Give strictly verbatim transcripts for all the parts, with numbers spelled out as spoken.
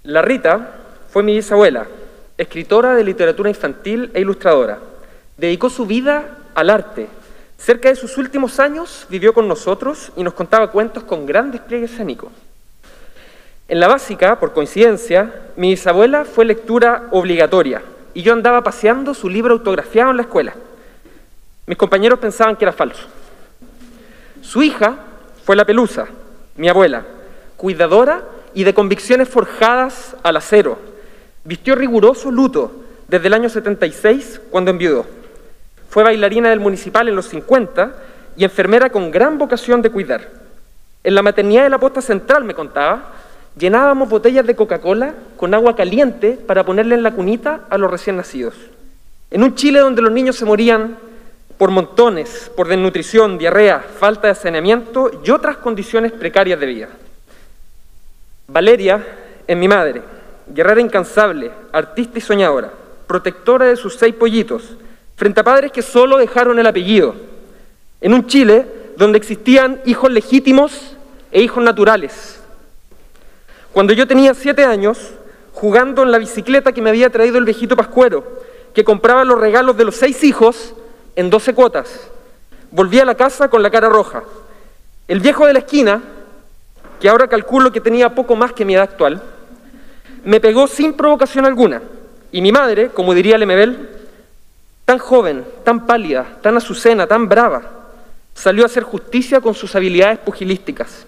La Rita fue mi bisabuela, escritora de literatura infantil e ilustradora. Dedicó su vida al arte. Cerca de sus últimos años vivió con nosotros y nos contaba cuentos con gran despliegue escénico. En la básica, por coincidencia, mi bisabuela fue lectura obligatoria y yo andaba paseando su libro autografiado en la escuela. Mis compañeros pensaban que era falso. Su hija fue la Pelusa, mi abuela, cuidadora y de convicciones forjadas al acero. Vistió riguroso luto desde el año setenta y seis, cuando enviudó. Fue bailarina del Municipal en los cincuenta y enfermera con gran vocación de cuidar. En la maternidad de la Posta Central, me contaba, llenábamos botellas de Coca-Cola con agua caliente para ponerle en la cunita a los recién nacidos. En un Chile donde los niños se morían por montones, por desnutrición, diarrea, falta de saneamiento y otras condiciones precarias de vida. Valeria es mi madre, guerrera incansable, artista y soñadora, protectora de sus seis pollitos, frente a padres que solo dejaron el apellido, en un Chile donde existían hijos legítimos e hijos naturales. Cuando yo tenía siete años, jugando en la bicicleta que me había traído el viejito Pascuero, que compraba los regalos de los seis hijos en doce cuotas, volví a la casa con la cara roja. El viejo de la esquina, que ahora calculo que tenía poco más que mi edad actual, me pegó sin provocación alguna, y mi madre, como diría Lemebel, tan joven, tan pálida, tan azucena, tan brava, salió a hacer justicia con sus habilidades pugilísticas.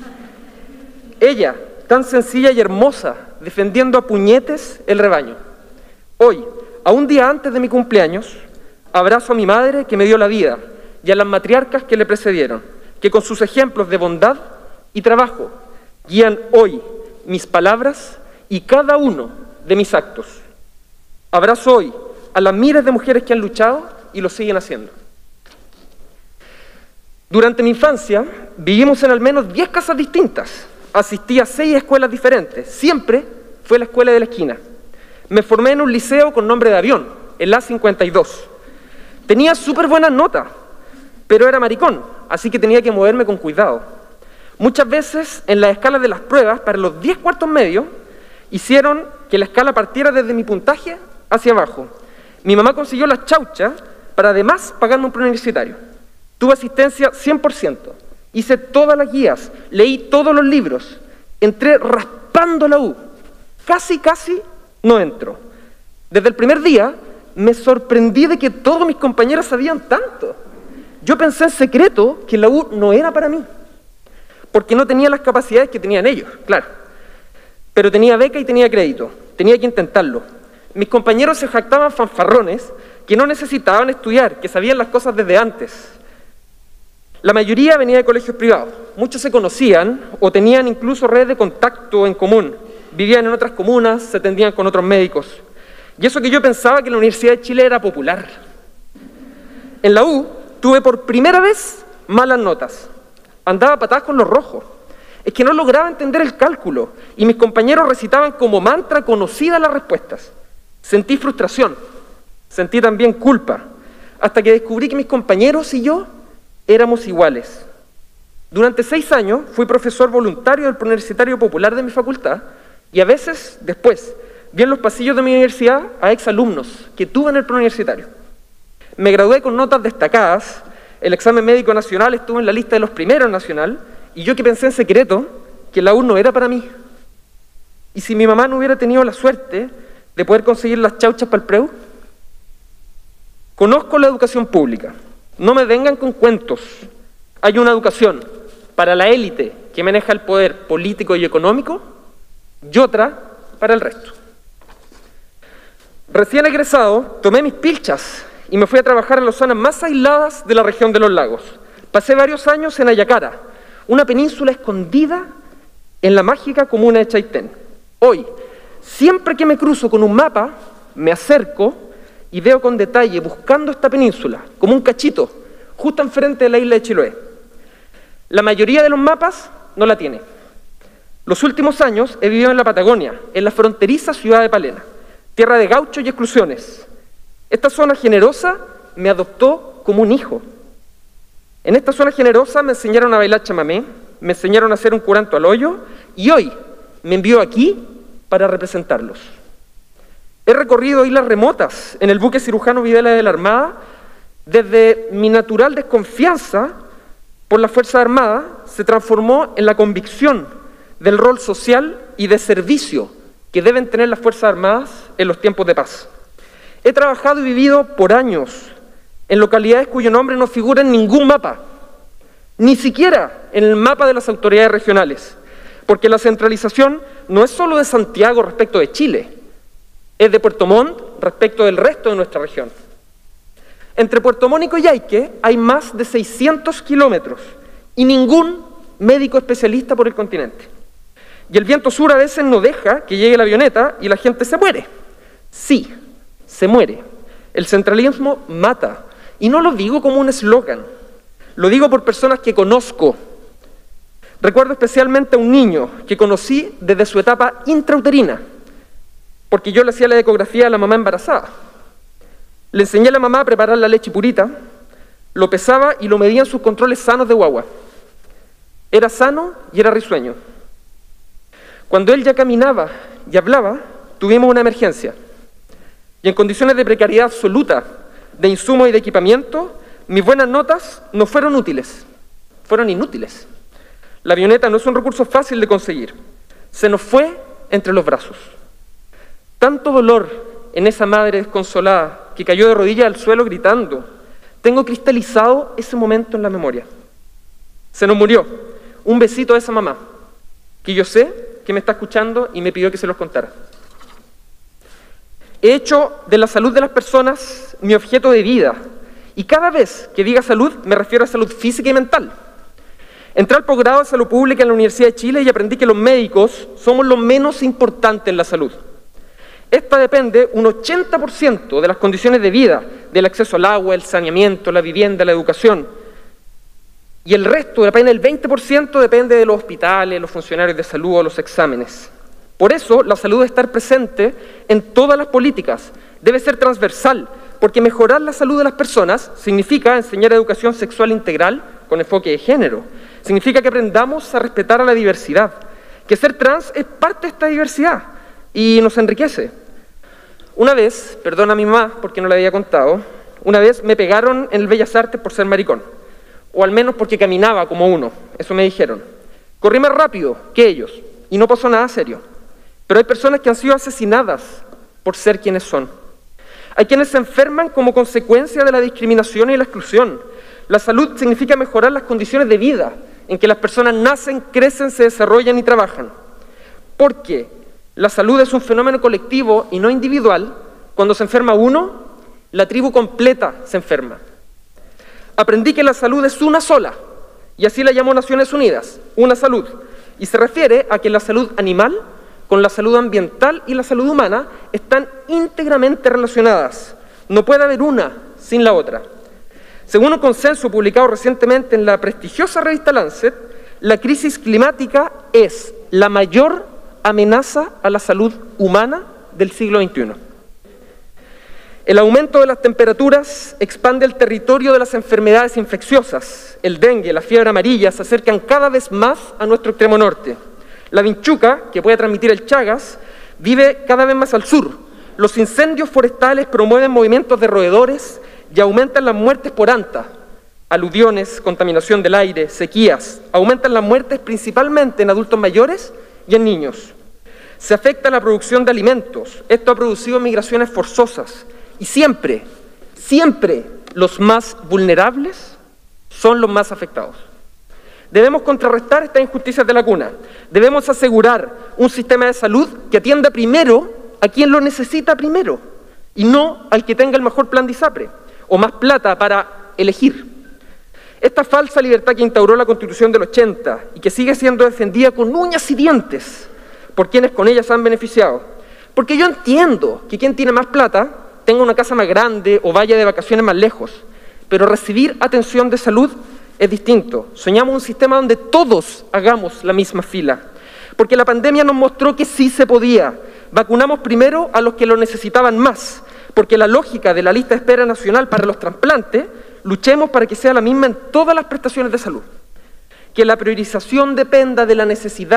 Ella, tan sencilla y hermosa, defendiendo a puñetes el rebaño. Hoy, a un día antes de mi cumpleaños, abrazo a mi madre que me dio la vida y a las matriarcas que le precedieron, que con sus ejemplos de bondad y trabajo guían hoy mis palabras y cada uno de mis actos. Abrazo hoy a las miles de mujeres que han luchado y lo siguen haciendo. Durante mi infancia vivimos en al menos diez casas distintas. Asistí a seis escuelas diferentes. Siempre fue la escuela de la esquina. Me formé en un liceo con nombre de avión, el A cincuenta y dos. Tenía súper buenas notas, pero era maricón, así que tenía que moverme con cuidado. Muchas veces, en las escalas de las pruebas, para los diez cuartos medios, hicieron que la escala partiera desde mi puntaje hacia abajo. Mi mamá consiguió las chauchas para además pagarme un preuniversitario. Tuve asistencia cien por ciento. Hice todas las guías, leí todos los libros, entré raspando la U. Casi, casi no entro. Desde el primer día me sorprendí de que todos mis compañeros sabían tanto. Yo pensé en secreto que la U no era para mí, porque no tenía las capacidades que tenían ellos, claro. Pero tenía beca y tenía crédito, tenía que intentarlo. Mis compañeros se jactaban fanfarrones que no necesitaban estudiar, que sabían las cosas desde antes. La mayoría venía de colegios privados, muchos se conocían o tenían incluso redes de contacto en común, vivían en otras comunas, se atendían con otros médicos. Y eso que yo pensaba que la Universidad de Chile era popular. En la U tuve por primera vez malas notas, andaba a patadas con los rojos. Es que no lograba entender el cálculo y mis compañeros recitaban como mantra conocidas las respuestas. Sentí frustración, sentí también culpa, hasta que descubrí que mis compañeros y yo éramos iguales. Durante seis años fui profesor voluntario del Preuniversitario Popular de mi facultad y a veces, después, vi en los pasillos de mi universidad a exalumnos que tuve en el preuniversitario. Me gradué con notas destacadas, el examen médico nacional estuvo en la lista de los primeros nacional y yo que pensé en secreto que la U no era para mí. ¿Y si mi mamá no hubiera tenido la suerte de poder conseguir las chauchas para el preu? Conozco la educación pública. No me vengan con cuentos. Hay una educación para la élite que maneja el poder político y económico y otra para el resto. Recién egresado, tomé mis pilchas y me fui a trabajar en las zonas más aisladas de la región de los lagos. Pasé varios años en Ayacara, una península escondida en la mágica comuna de Chaitén. Hoy, siempre que me cruzo con un mapa, me acerco y veo con detalle, buscando esta península, como un cachito, justo enfrente de la isla de Chiloé. La mayoría de los mapas no la tiene. Los últimos años he vivido en la Patagonia, en la fronteriza ciudad de Palena, tierra de gauchos y exclusiones. Esta zona generosa me adoptó como un hijo. En esta zona generosa me enseñaron a bailar chamamé, me enseñaron a hacer un curanto al hoyo y hoy me envió aquí para representarlos. He recorrido islas remotas en el buque cirujano Videla de la Armada desde mi natural desconfianza por la Fuerza Armada se transformó en la convicción del rol social y de servicio que deben tener las Fuerzas Armadas en los tiempos de paz. He trabajado y vivido por años en localidades cuyo nombre no figura en ningún mapa, ni siquiera en el mapa de las autoridades regionales, porque la centralización no es solo de Santiago respecto de Chile, es de Puerto Montt respecto del resto de nuestra región. Entre Puerto Montt y Coyhaique hay más de seiscientos kilómetros y ningún médico especialista por el continente. Y el viento sur a veces no deja que llegue la avioneta y la gente se muere. Sí, se muere. El centralismo mata. Y no lo digo como un eslogan, lo digo por personas que conozco. Recuerdo especialmente a un niño que conocí desde su etapa intrauterina, porque yo le hacía la ecografía a la mamá embarazada. Le enseñé a la mamá a preparar la leche purita, lo pesaba y lo medía en sus controles sanos de guagua. Era sano y era risueño. Cuando él ya caminaba y hablaba, tuvimos una emergencia. Y en condiciones de precariedad absoluta, de insumos y de equipamiento, mis buenas notas no fueron útiles, fueron inútiles. La avioneta no es un recurso fácil de conseguir. Se nos fue entre los brazos. Tanto dolor en esa madre desconsolada que cayó de rodillas al suelo gritando. Tengo cristalizado ese momento en la memoria. Se nos murió. Un besito a esa mamá, que yo sé que me está escuchando y me pidió que se los contara. He hecho de la salud de las personas mi objeto de vida. Y cada vez que diga salud, me refiero a salud física y mental. Entré al posgrado de salud pública en la Universidad de Chile y aprendí que los médicos somos lo menos importante en la salud. Esta depende un ochenta por ciento de las condiciones de vida, del acceso al agua, el saneamiento, la vivienda, la educación. Y el resto, apenas el veinte por ciento, depende de los hospitales, los funcionarios de salud o los exámenes. Por eso, la salud debe estar presente en todas las políticas, debe ser transversal, porque mejorar la salud de las personas significa enseñar educación sexual integral con enfoque de género, significa que aprendamos a respetar a la diversidad, que ser trans es parte de esta diversidad y nos enriquece. Una vez, perdona a mi mamá porque no le había contado, una vez me pegaron en el Bellas Artes por ser maricón, o al menos porque caminaba como uno, eso me dijeron. Corrí más rápido que ellos y no pasó nada serio. Pero hay personas que han sido asesinadas por ser quienes son. Hay quienes se enferman como consecuencia de la discriminación y la exclusión. La salud significa mejorar las condiciones de vida en que las personas nacen, crecen, se desarrollan y trabajan. Porque la salud es un fenómeno colectivo y no individual. Cuando se enferma uno, la tribu completa se enferma. Aprendí que la salud es una sola, y así la llamó Naciones Unidas, una salud. Y se refiere a que la salud animal con la salud ambiental y la salud humana están íntegramente relacionadas. No puede haber una sin la otra. Según un consenso publicado recientemente en la prestigiosa revista Lancet, la crisis climática es la mayor amenaza a la salud humana del siglo veintiuno. El aumento de las temperaturas expande el territorio de las enfermedades infecciosas. El dengue, la fiebre amarilla se acercan cada vez más a nuestro extremo norte. La vinchuca, que puede transmitir el Chagas, vive cada vez más al sur. Los incendios forestales promueven movimientos de roedores y aumentan las muertes por anta. Aluviones, contaminación del aire, sequías, aumentan las muertes principalmente en adultos mayores y en niños. Se afecta la producción de alimentos. Esto ha producido migraciones forzosas. Y siempre, siempre los más vulnerables son los más afectados. Debemos contrarrestar estas injusticias de la cuna. Debemos asegurar un sistema de salud que atienda primero a quien lo necesita primero y no al que tenga el mejor plan de ISAPRE o más plata para elegir. Esta falsa libertad que instauró la Constitución del ochenta y que sigue siendo defendida con uñas y dientes por quienes con ella se han beneficiado. Porque yo entiendo que quien tiene más plata tenga una casa más grande o vaya de vacaciones más lejos, pero recibir atención de salud es distinto. Soñamos un sistema donde todos hagamos la misma fila, porque la pandemia nos mostró que sí se podía. Vacunamos primero a los que lo necesitaban más, porque la lógica de la lista de espera nacional para los trasplantes, luchemos para que sea la misma en todas las prestaciones de salud. Que la priorización dependa de la necesidad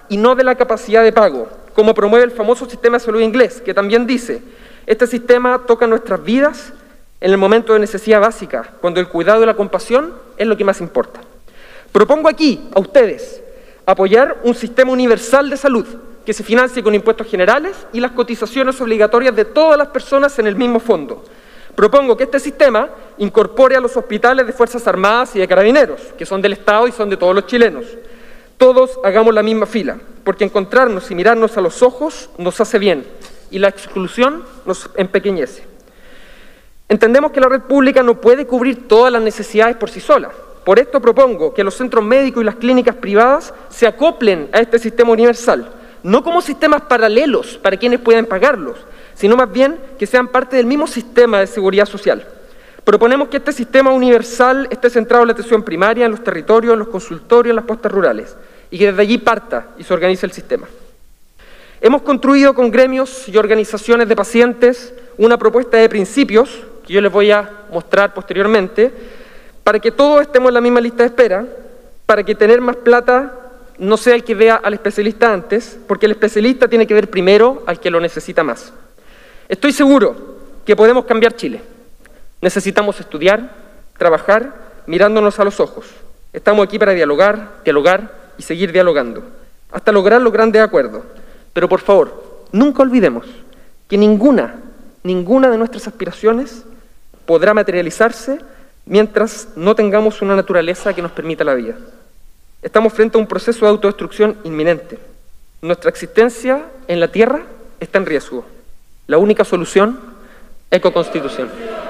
y no de la capacidad de pago, como promueve el famoso sistema de salud inglés, que también dice: este sistema toca nuestras vidas en el momento de necesidad básica, cuando el cuidado y la compasión es lo que más importa. Propongo aquí, a ustedes, apoyar un sistema universal de salud que se financie con impuestos generales y las cotizaciones obligatorias de todas las personas en el mismo fondo. Propongo que este sistema incorpore a los hospitales de Fuerzas Armadas y de Carabineros, que son del Estado y son de todos los chilenos. Todos hagamos la misma fila, porque encontrarnos y mirarnos a los ojos nos hace bien, y la exclusión nos empequeñece. Entendemos que la red pública no puede cubrir todas las necesidades por sí sola. Por esto propongo que los centros médicos y las clínicas privadas se acoplen a este sistema universal, no como sistemas paralelos para quienes puedan pagarlos, sino más bien que sean parte del mismo sistema de seguridad social. Proponemos que este sistema universal esté centrado en la atención primaria, en los territorios, en los consultorios, en las postas rurales, y que desde allí parta y se organice el sistema. Hemos construido con gremios y organizaciones de pacientes una propuesta de principios, que yo les voy a mostrar posteriormente, para que todos estemos en la misma lista de espera, para que tener más plata no sea el que vea al especialista antes, porque el especialista tiene que ver primero al que lo necesita más. Estoy seguro que podemos cambiar Chile. Necesitamos estudiar, trabajar, mirándonos a los ojos. Estamos aquí para dialogar, dialogar y seguir dialogando, hasta lograr los grandes acuerdos. Pero por favor, nunca olvidemos que ninguna, ninguna de nuestras aspiraciones podrá materializarse mientras no tengamos una naturaleza que nos permita la vida. Estamos frente a un proceso de autodestrucción inminente. Nuestra existencia en la Tierra está en riesgo. La única solución, ecoconstitución.